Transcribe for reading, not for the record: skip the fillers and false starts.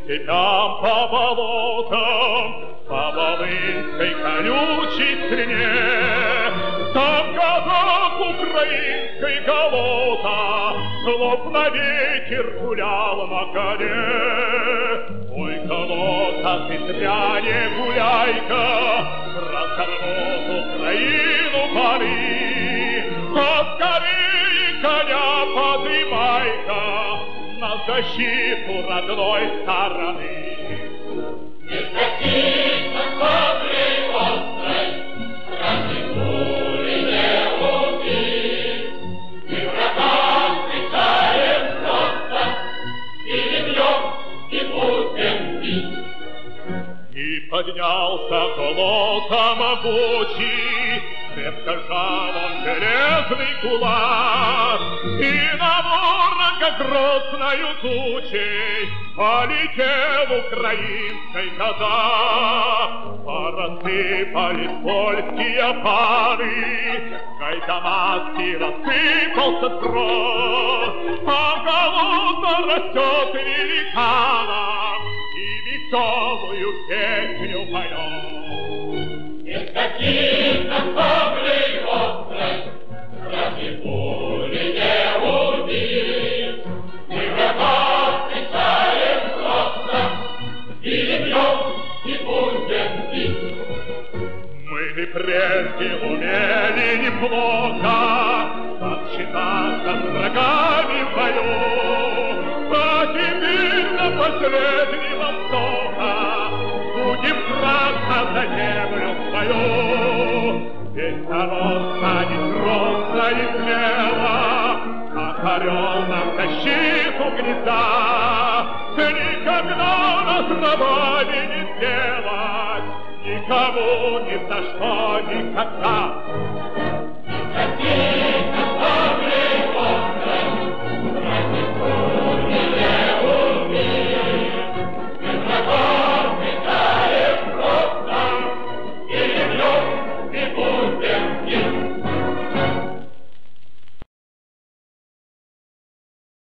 степям, по болотам, по волынской колючей стене. Там казак украинской колота, словно ветер гулял на коне. Ой, колота, ты зря не гуляй-ка, разорвут Украину пори. А скорее коня подымай-ка на защиту родной стороны. Не скатись на саблей острой, страшной пули не убить. Мы врага встречаем просто, и бьем, и будем бить. И поднялся колотом могучий, крепко жал он железный кулак, и на ворога грозною тучей полетел украинской казак. Порассыпались польские пары, гайдамацкий рассыпался строй, а колота растет великаном и веселую песню поет. Не скатись на саблей острой, страшной пули не убить. Мы врага встречаем просто, и бьем, и будем бить. Мы прежде умели неплохо сочетаться с врагами в бою, а теперь на последнего вздоха будем драться за землю свою. Весь народ станет просто и смело, как орел на защиту гнезда. Никогда нас рабами не сделать, никому ни за что никогда.